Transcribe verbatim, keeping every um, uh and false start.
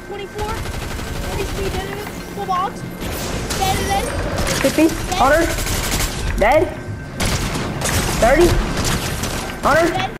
twenty-four. thirty speed, dead, dead, full box. Dead, dead, dead. fifty. Hunter. Dead. thirty. Hunter. Dead.